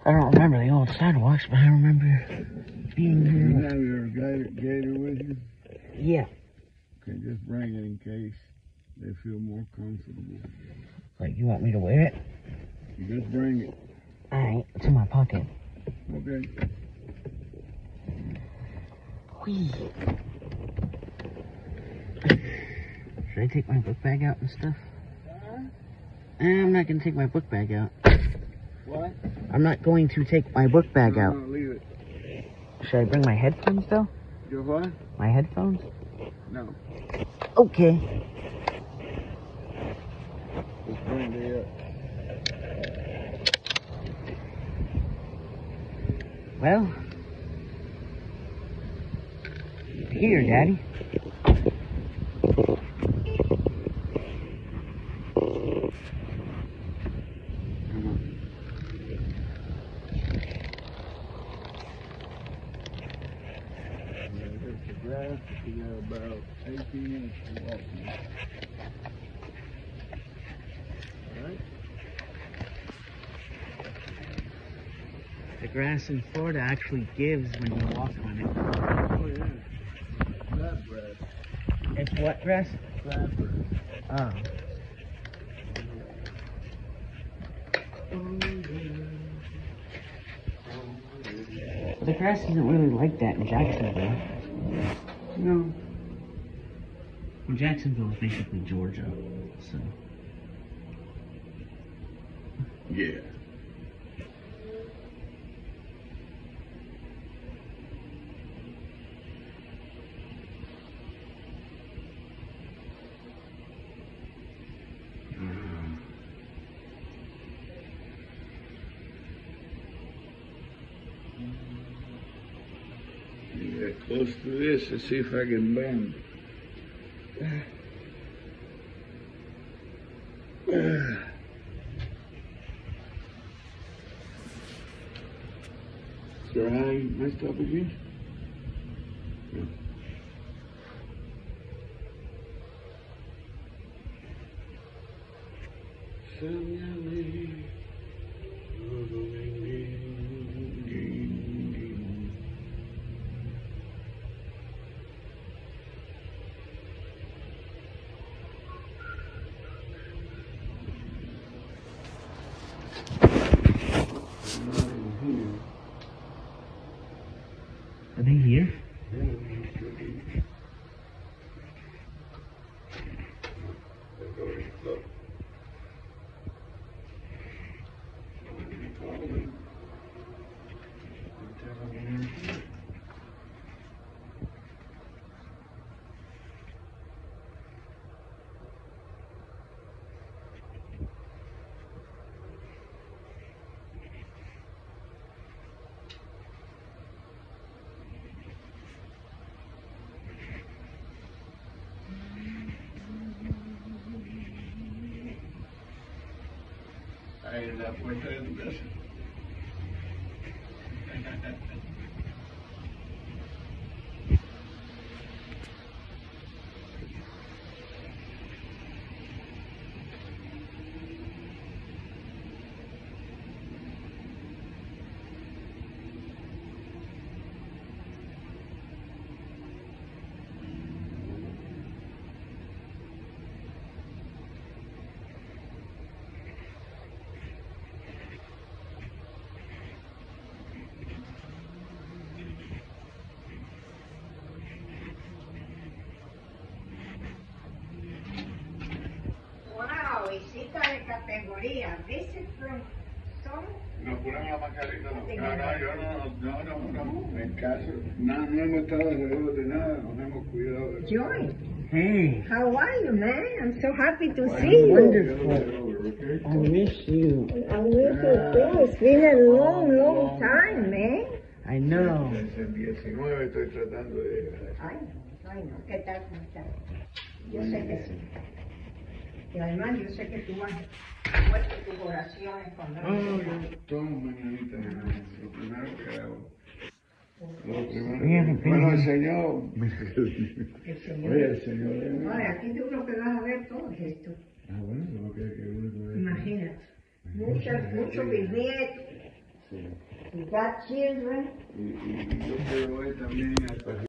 I don't remember the old sidewalks, but I remember being here. You have your gator with you? Yeah. Okay, just bring it in case they feel more comfortable. Like, you want me to wear it? You just bring it. Alright, it's in my pocket. Okay. Whee. Should I take my book bag out and stuff? I'm not going to take my book bag out. What? I'm not going to take my book bag out. No, leave it. Should I bring my headphones, though? Your what? My headphones? No. Okay. Just bring it up. Well, here, Daddy. Grass, you got about 18 minutes to walk now. Alright? The grass in Florida actually gives when you walk on it. Oh yeah. Crabgrass. It's what grass? Crabgrass. Oh. The grass isn't really like that in Jacksonville. No. Well, Jacksonville is basically Georgia, so. Yeah. Get close to this to see if I can bend. Is your eye messed up again? Yeah. Are they here? Ahí en la puerta de tu casa. Visita de categoría. Visit from some. Nos ponen la mascarita, no. No, yo no. En caso, no hemos estado alrededor de nada, nos hemos cuidado de eso. Joy, Hey. how are you, man? I'm so happy to Bueno, see you. Wonderful. I miss you. I miss you too. It's been a long time, man. I know. Desde el 19 estoy tratando de... Ay, no. ¿Qué tal? ¿Cómo estás? Yo sé que sí. Y además yo sé que tú has puesto tus oraciones cuando... yo tomo mañanita, lo primero que hago. Bien, Bueno, el Señor. El Señor. Oye, el Señor. No, aquí tú lo que vas a ver todo es esto. Ah, bueno, no que uno ve. Imagínate. Muchos bisnietos. Sí. You got children? Y yo quiero ver también al